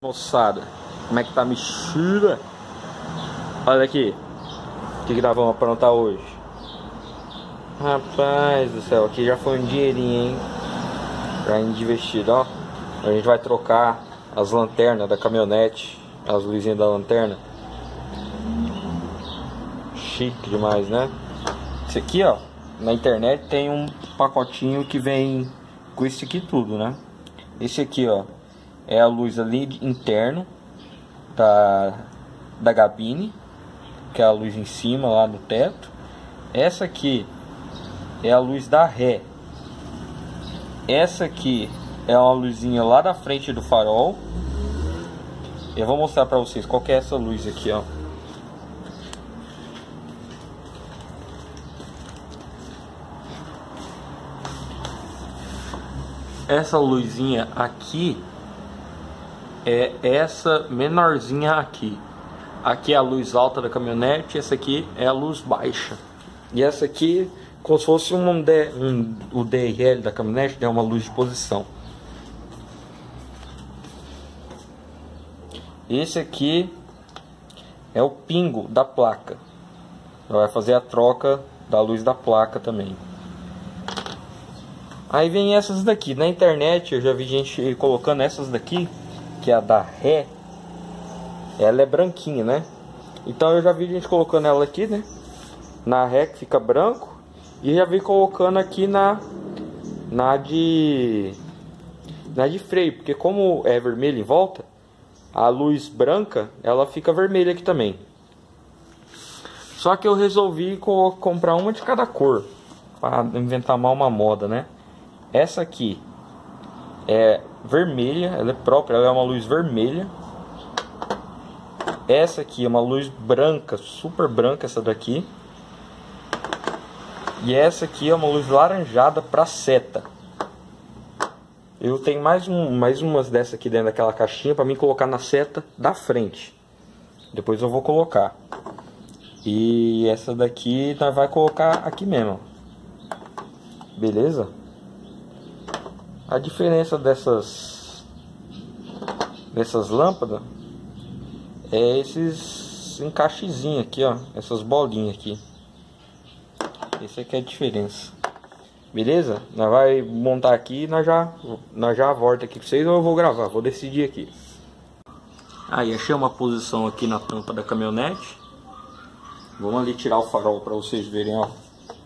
Moçada, como é que tá a mexida? Olha aqui, o que nós vamos aprontar hoje? Rapaz do céu, aqui já foi um dinheirinho, hein? Pra investir, ó. A gente vai trocar as lanternas da caminhonete, as luzinhas da lanterna. Chique demais, né? Esse aqui, ó, na internet tem um pacotinho que vem com isso aqui tudo, né? Esse aqui, ó, é a luz ali interno da gabine, que é a luz em cima lá no teto. Essa aqui é a luz da ré. Essa aqui é uma luzinha lá da frente do farol. Eu vou mostrar pra vocês qual que é essa luz aqui, ó. Essa luzinha aqui é essa menorzinha aqui. Aqui é a luz alta da caminhonete, essa aqui é a luz baixa. E essa aqui, como se fosse o DRL da caminhonete, é uma luz de posição. Esse aqui é o pingo da placa. Vai fazer a troca da luz da placa também. Aí vem essas daqui. Na internet eu já vi gente colocando essas daqui, que é a da ré. Ela é branquinha, né? Então eu já vi gente colocando ela aqui, né? Na ré, que fica branco. E já vi colocando aqui na de freio. Porque como é vermelho em volta, a luz branca, ela fica vermelha aqui também. Só que eu resolvi comprar uma de cada cor, para inventar mal uma moda, né? Essa aqui é vermelha, ela é própria, ela é uma luz vermelha. Essa aqui é uma luz branca, super branca essa daqui. E essa aqui é uma luz laranjada para seta. Eu tenho mais umas dessa aqui dentro daquela caixinha para mim colocar na seta da frente. Depois eu vou colocar. E essa daqui nós vai colocar aqui mesmo. Beleza? A diferença dessas lâmpadas é esses encaixezinhos aqui, ó, essas bolinhas aqui. Essa aqui é a diferença. Beleza? Nós vai montar aqui e nós já volta aqui pra vocês, ou eu vou gravar, vou decidir aqui. Aí, achei uma posição aqui na tampa da caminhonete. Vamos ali tirar o farol para vocês verem, ó.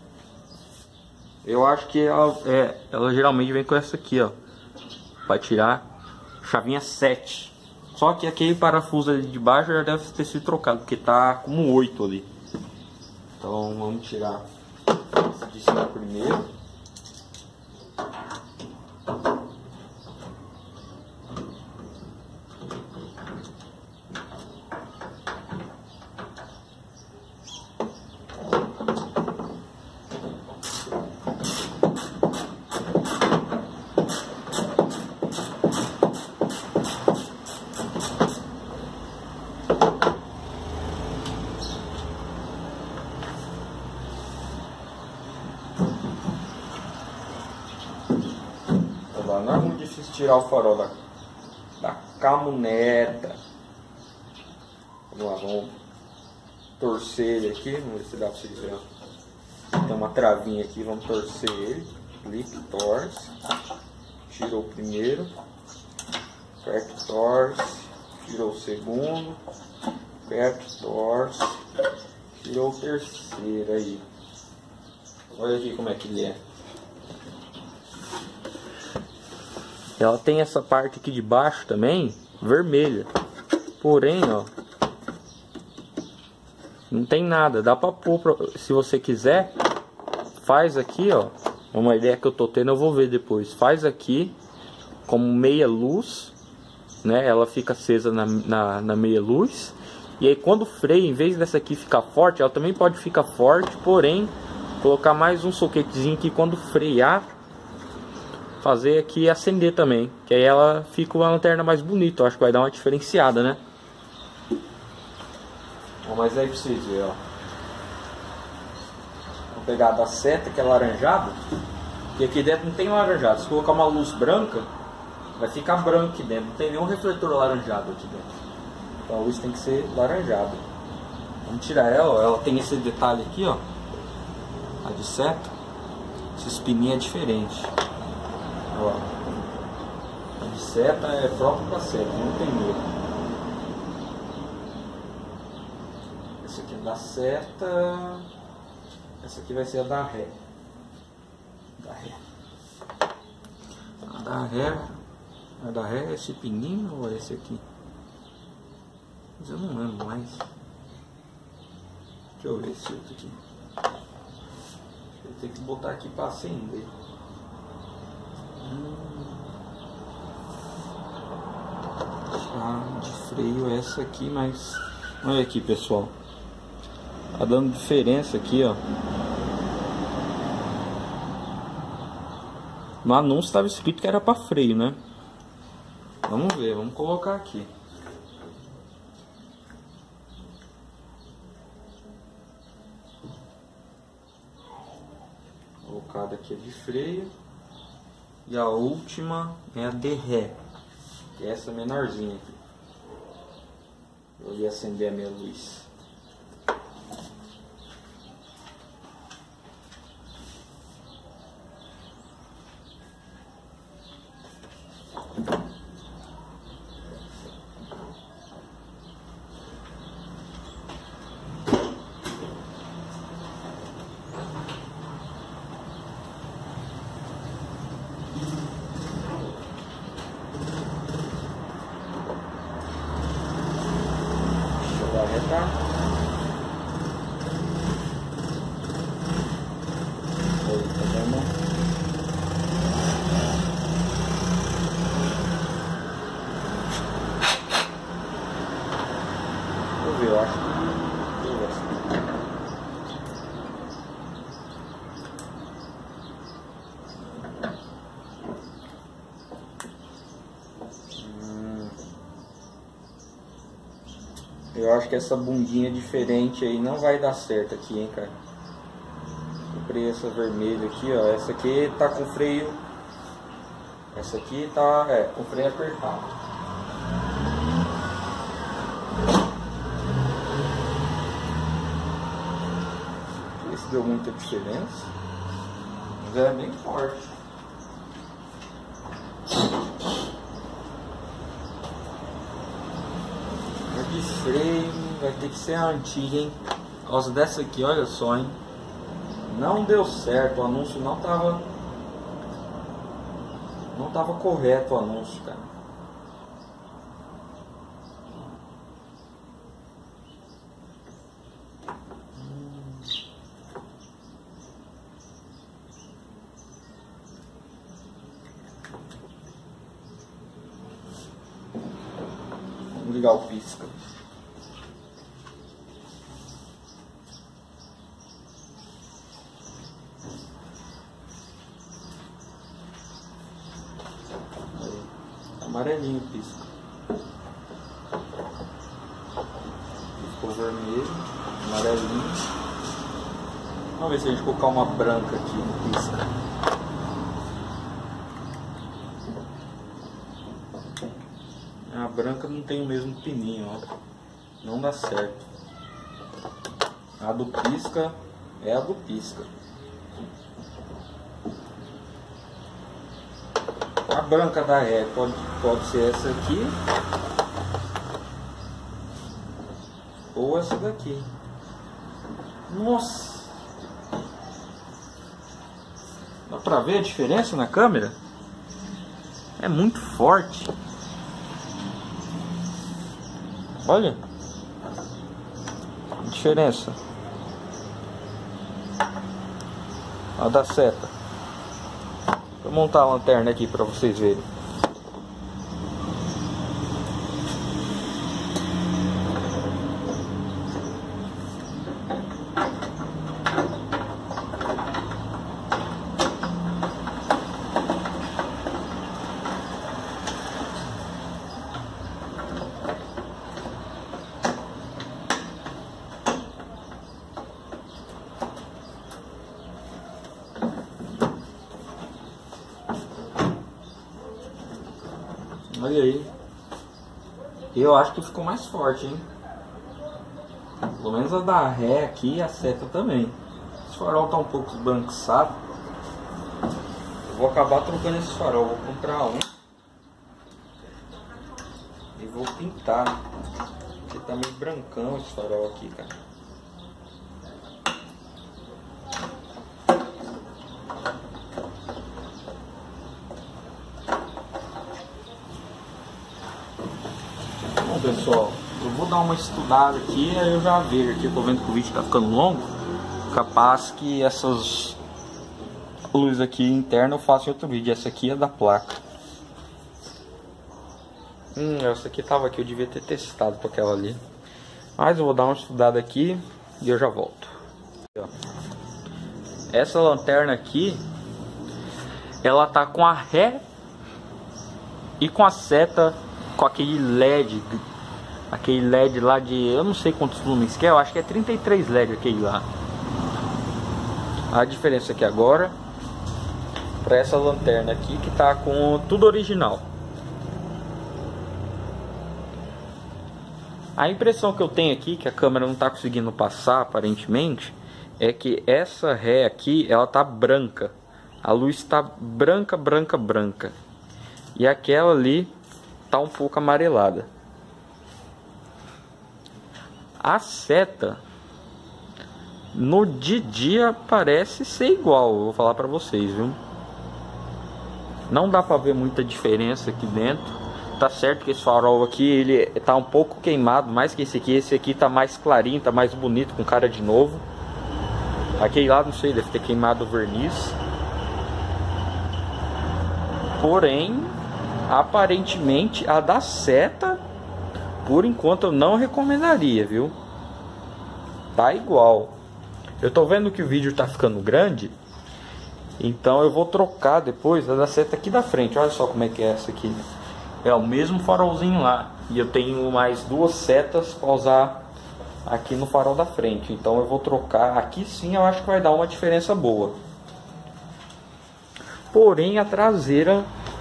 Eu acho que ela geralmente vem com essa aqui, ó, para tirar chavinha 7. Só que aquele parafuso ali de baixo já deve ter sido trocado, porque tá como 8 ali. Então vamos tirar esse de cima primeiro. Não é muito difícil tirar o farol da caminhoneta. Vamos lá, vamos torcer ele aqui. Vamos ver se dá pra vocês verem. Tem uma travinha aqui, vamos torcer ele. Clique, torce. Tirou o primeiro. Aperta, torce. Tirou o segundo. Aperta, torce. Tirou o terceiro aí. Olha aqui como é que ele é. Ela tem essa parte aqui de baixo também, vermelha. Porém, ó, não tem nada. Dá pra pôr, se você quiser, faz aqui, ó. Uma ideia que eu tô tendo, eu vou ver depois. Faz aqui como meia luz, né? Ela fica acesa na meia luz. E aí quando freia, em vez dessa aqui ficar forte, ela também pode ficar forte. Porém, colocar mais um soquetezinho aqui quando frear, fazer aqui e acender também, que aí ela fica uma lanterna mais bonita. Eu acho que vai dar uma diferenciada, né? Mas aí pra vocês verem, ó. Vou pegar da seta, que é laranjada. E aqui dentro não tem laranjado. Se colocar uma luz branca, vai ficar branco aqui dentro, não tem nenhum refletor laranjado aqui dentro. Então a luz tem que ser laranjada. Vamos tirar ela, ó. Ela tem esse detalhe aqui, ó, a de seta. Esse espininho é diferente. Ó, a de seta é próprio para seta, não tem medo. Essa aqui é da seta. Essa aqui vai ser a da ré. Da ré. A da ré é esse pininho ou é esse aqui? Mas eu não lembro mais. Deixa eu ver esse outro aqui. Eu tenho que botar aqui para acender. Chave de freio é essa aqui, mas olha aqui, pessoal. Tá dando diferença aqui, ó. No anúncio estava escrito que era para freio, né? Vamos ver, vamos colocar aqui. Colocada aqui é de freio. E a última é a de ré, que é essa menorzinha aqui. Eu ia acender a minha luz. Tá? Oi, tá vendo? Deixa eu ver, eu acho que eu acho que essa bundinha diferente aí não vai dar certo aqui, hein, cara. Comprei essa vermelha aqui, ó. Essa aqui tá com freio. Essa aqui tá, com freio apertado. Não sei se deu muita diferença, mas é bem forte. De freio vai ter que ser a antiga, hein? Por causa dessa aqui, olha só, hein? Não deu certo, o anúncio não tava correto, o anúncio, cara. Vamos ligar o pisca. Aí, amarelinho o pisca. Ficou vermelho, amarelinho. Vamos ver se a gente colocar uma branca aqui no pisca. A branca não tem o mesmo pininho, ó. Não dá certo. A do pisca é a do pisca. A branca da ré pode ser essa aqui ou essa daqui. Nossa! Dá pra ver a diferença na câmera? É muito forte. Olha a diferença. A da seta. Vou montar a lanterna aqui para vocês verem. Olha aí. Eu acho que ficou mais forte, hein? Pelo menos a da ré aqui e a seta também. Esse farol tá um pouco esbranquiçado. Eu vou acabar trocando esse farol. Vou comprar um. E vou pintar. Porque tá meio brancão esse farol aqui, cara. Bom, pessoal, eu vou dar uma estudada aqui, aí eu já vejo aqui. Eu tô vendo que o vídeo tá ficando longo. Capaz que essas luzes aqui internas eu faço em outro vídeo. Essa aqui é da placa. Essa aqui tava aqui, eu devia ter testado com aquela ali. Mas eu vou dar uma estudada aqui e eu já volto. Essa lanterna aqui, ela tá com a ré e com a seta, com aquele LED. Aquele LED lá de, eu não sei quantos lumens que é, eu acho que é 33 LED aquele lá. A diferença aqui agora para essa lanterna aqui, que tá com tudo original. A impressão que eu tenho aqui, que a câmera não tá conseguindo passar aparentemente, é que essa ré aqui, ela tá branca. A luz tá branca, branca, branca. E aquela ali tá um pouco amarelada. A seta no de dia parece ser igual, eu vou falar pra vocês, viu? Não dá pra ver muita diferença aqui dentro. Tá certo que esse farol aqui, ele tá um pouco queimado, mais que esse aqui. Esse aqui tá mais clarinho, tá mais bonito, com cara de novo. Aquele lá, não sei, deve ter queimado o verniz. Porém, aparentemente, a da seta, por enquanto, eu não recomendaria, viu? Tá igual. Eu tô vendo que o vídeo tá ficando grande, então eu vou trocar depois a da seta aqui da frente. Olha só como é que é essa aqui. É o mesmo farolzinho lá. E eu tenho mais duas setas para usar aqui no farol da frente. Então eu vou trocar. Aqui sim eu acho que vai dar uma diferença boa. Porém a traseira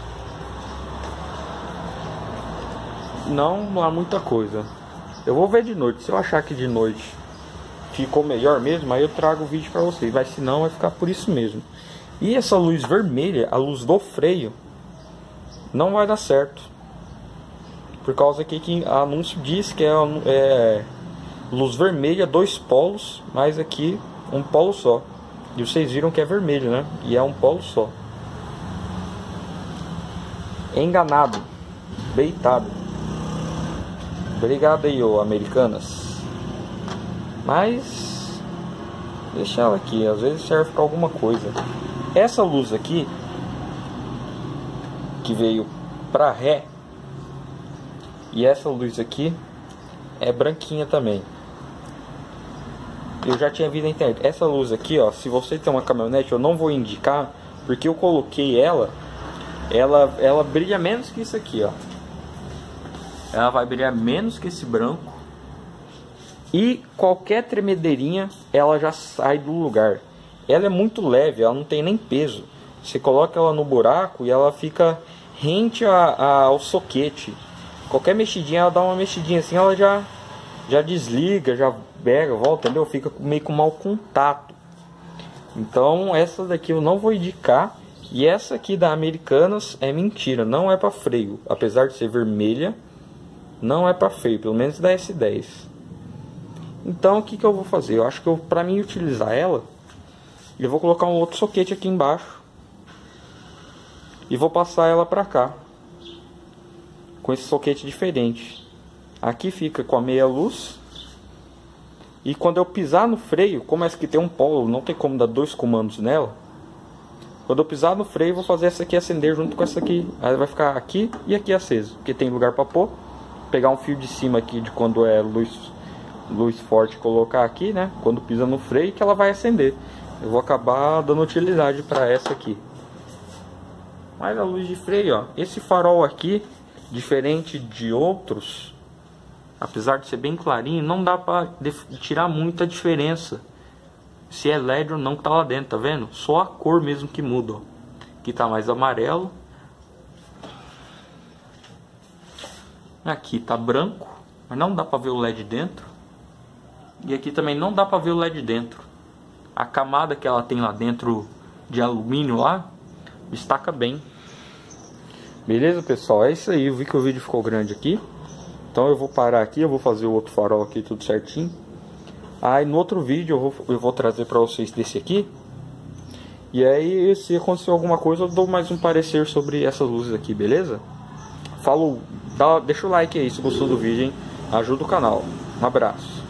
não há muita coisa. Eu vou ver de noite. Se eu achar que de noite ficou melhor mesmo, aí eu trago o vídeo para vocês. Mas se não, vai ficar por isso mesmo. E essa luz vermelha, a luz do freio, não vai dar certo. Por causa que o anúncio diz que é luz vermelha, 2 polos, mas aqui um polo só. E vocês viram que é vermelho, né? E é um polo só. Enganado. Beitado. Obrigado aí, ô Americanas. Mas deixa ela aqui, às vezes serve para alguma coisa. Essa luz aqui, que veio pra ré, e essa luz aqui é branquinha também. Eu já tinha visto na internet. Essa luz aqui, ó, se você tem uma caminhonete, eu não vou indicar, porque eu coloquei ela brilha menos que isso aqui, ó. Ela vai brilhar menos que esse branco. E qualquer tremedeirinha, ela já sai do lugar. Ela é muito leve, ela não tem nem peso. Você coloca ela no buraco e ela fica rente ao soquete. Qualquer mexidinha, ela dá uma mexidinha assim, ela já desliga, já pega, volta, entendeu? Fica meio com mau contato. Então essa daqui eu não vou indicar. E essa aqui da Americanas é mentira, não é para freio. Apesar de ser vermelha, não é para freio, pelo menos da S10. Então o que eu vou fazer? Eu acho que para mim utilizar ela, eu vou colocar um outro soquete aqui embaixo. E vou passar ela para cá. Com esse soquete diferente. Aqui fica com a meia luz. E quando eu pisar no freio, como essa aqui tem um polo, não tem como dar 2 comandos nela. Quando eu pisar no freio, vou fazer essa aqui acender junto com essa aqui. Aí vai ficar aqui e aqui aceso, porque tem lugar para pôr. Pegar um fio de cima aqui de quando é luz forte, colocar aqui, né? Quando pisa no freio, que ela vai acender. Eu vou acabar dando utilidade para essa aqui. Mas a luz de freio, ó, esse farol aqui, diferente de outros, apesar de ser bem clarinho, não dá para tirar muita diferença se é LED ou não que tá lá dentro, tá vendo? Só a cor mesmo que muda, ó. Aqui tá mais amarelo. Aqui tá branco, mas não dá pra ver o LED dentro. E aqui também não dá pra ver o LED dentro. A camada que ela tem lá dentro de alumínio lá, destaca bem. Beleza, pessoal? É isso aí. Eu vi que o vídeo ficou grande aqui. Então eu vou parar aqui, eu vou fazer o outro farol aqui tudo certinho. Aí no outro vídeo eu vou trazer pra vocês desse aqui. E aí, se acontecer alguma coisa, eu dou mais um parecer sobre essas luzes aqui, beleza? Falou! Deixa o like aí se gostou do vídeo, hein? Ajuda o canal. Um abraço.